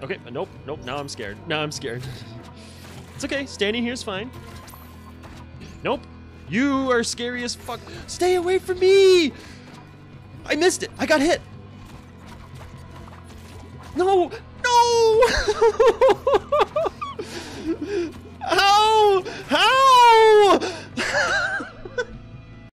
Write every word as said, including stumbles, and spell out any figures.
Okay, nope, nope, now I'm scared. Now I'm scared. It's okay, standing here is fine. Nope. You are scary as fuck. Stay away from me! I missed it. I got hit. No! No!